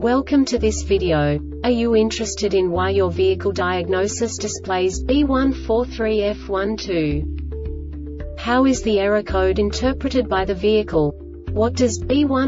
Welcome to this video. Are you interested in why your vehicle diagnosis displays B143F12? How is the error code interpreted by the vehicle? What does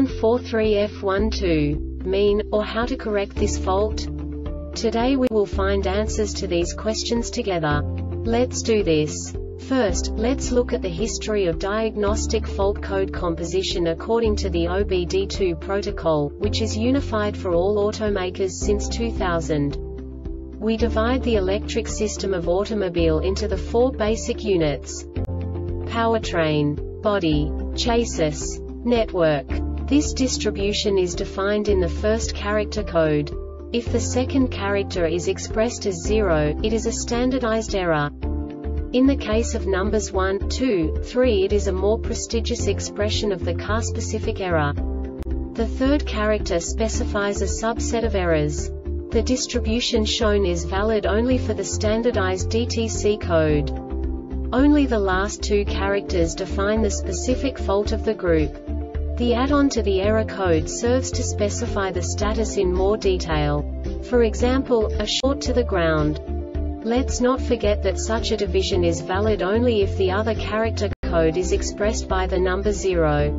B143F12 mean, or how to correct this fault? Today we will find answers to these questions together. Let's do this. First, let's look at the history of diagnostic fault code composition according to the OBD2 protocol, which is unified for all automakers since 2000. We divide the electric system of automobile into the four basic units: powertrain, body, chassis, network. This distribution is defined in the first character code. If the second character is expressed as 0, it is a standardized error. In the case of numbers 1, 2, 3, it is a more prestigious expression of the car-specific error. The third character specifies a subset of errors. The distribution shown is valid only for the standardized DTC code. Only the last two characters define the specific fault of the group. The add-on to the error code serves to specify the status in more detail. For example, a short to the ground. Let's not forget that such a division is valid only if the other character code is expressed by the number 0.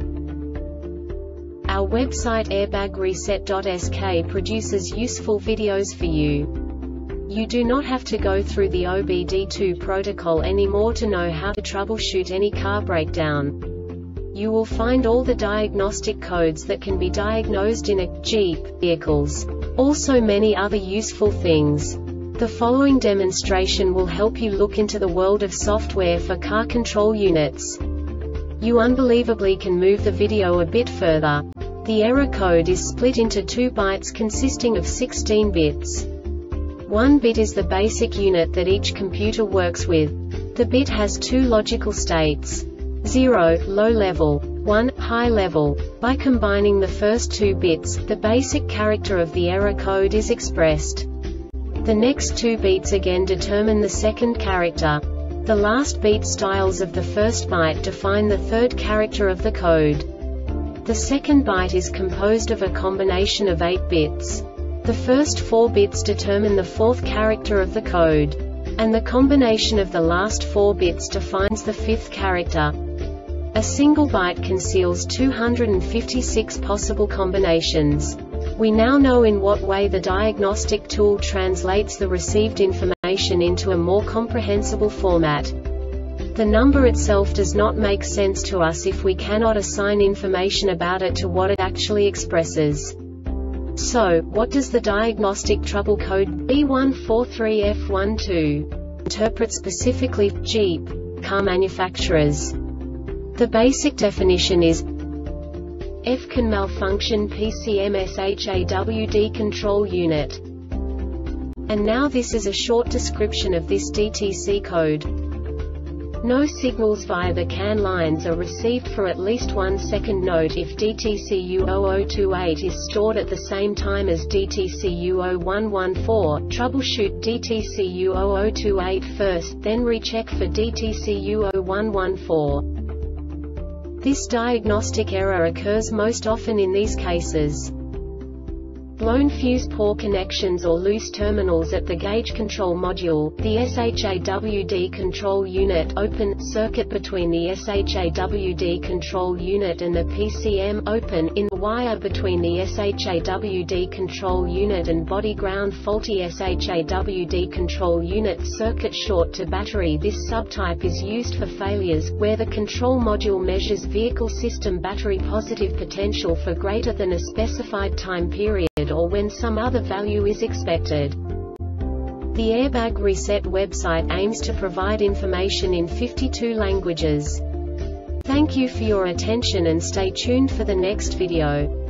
Our website airbagreset.sk produces useful videos for you. You do not have to go through the OBD2 protocol anymore to know how to troubleshoot any car breakdown. You will find all the diagnostic codes that can be diagnosed in a Jeep vehicles. Also many other useful things. The following demonstration will help you look into the world of software for car control units. You unbelievably can move the video a bit further. The error code is split into 2 bytes consisting of 16 bits. 1 bit is the basic unit that each computer works with. The bit has 2 logical states: 0, low level, 1, high level. By combining the first 2 bits, the basic character of the error code is expressed. The next 2 beats again determine the second character. The last beat styles of the first byte define the third character of the code. The second byte is composed of a combination of 8 bits. The first 4 bits determine the fourth character of the code. And the combination of the last 4 bits defines the fifth character. A single byte conceals 256 possible combinations. We now know in what way the diagnostic tool translates the received information into a more comprehensible format. The number itself does not make sense to us if we cannot assign information about it to what it actually expresses. So, what does the diagnostic trouble code B143F12 interpret specifically for Jeep car manufacturers? The basic definition is: F can malfunction PCM-SHAWD control unit. And now this is a short description of this DTC code. No signals via the CAN lines are received for at least 1 second. Note: if DTC-U0028 is stored at the same time as DTC-U0114, troubleshoot DTC-U0028 first, then recheck for DTC-U0114. This diagnostic error occurs most often in these cases: blown fuse, poor connections or loose terminals at the gauge control module, the SHAWD control unit open, circuit between the SHAWD control unit and the PCM open, in the wire between the SHAWD control unit and body ground, faulty SHAWD control unit, circuit short to battery. This subtype is used for failures where the control module measures vehicle system battery positive potential for greater than a specified time period, or when some other value is expected. The Airbag Reset website aims to provide information in 52 languages. Thank you for your attention and stay tuned for the next video.